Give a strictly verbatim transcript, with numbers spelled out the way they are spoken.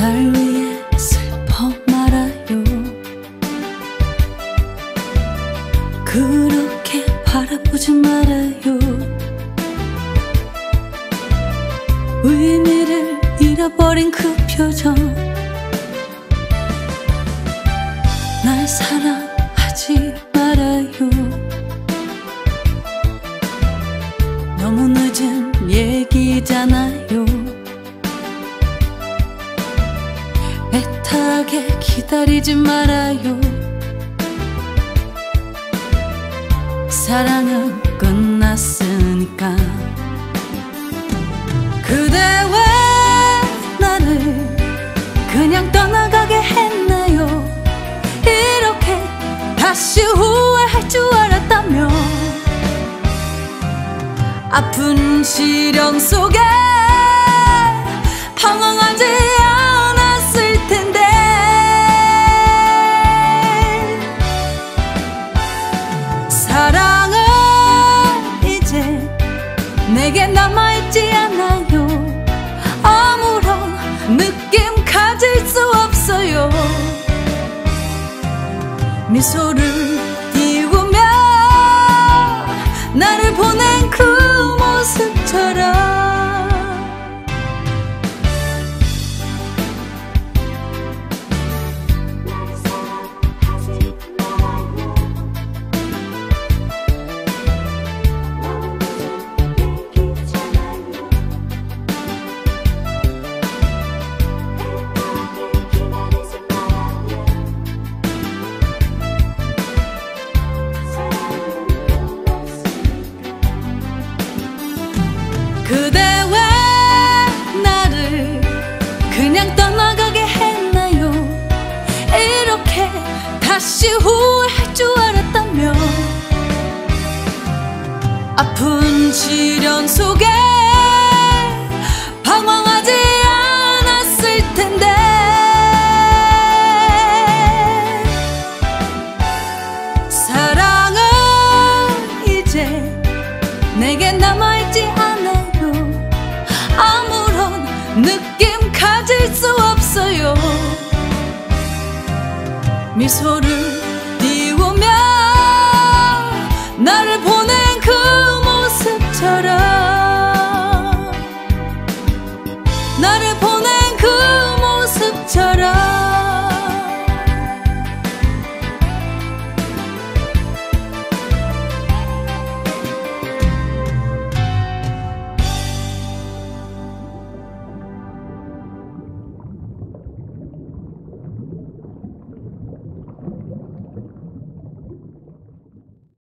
날 위해 슬퍼 말아요. 그렇게 바라보지 말아요. 의미를 잃어버린 그 표정, 날 사랑하지 말아요. 너무 늦은 얘기잖아요. 애타게 기다리지 말아요. 사랑은 끝났으니까. 그대 왜 나를 그냥 떠나가게 했나요? 이렇게 다시 후회할 줄 알았다면 아픈 시련 속에 방황하지 않았을 텐데. 사랑은 이제 내게 남아있지 않아요. 아무런 느낌 가질 수 없어요. 미소를 띄우며 나를 보낸 그 모습처럼. 그대 왜 나를 그냥 떠나가게 했나요? 이렇게 다시 후회할 줄 알았다면 아픈 시련 속에 방황하지 않았을 텐데. 사랑은 이제 내게 남아있지 않아요. 아무런 느낌 가질 수 없어요. 미소를 띄우며 나를 보내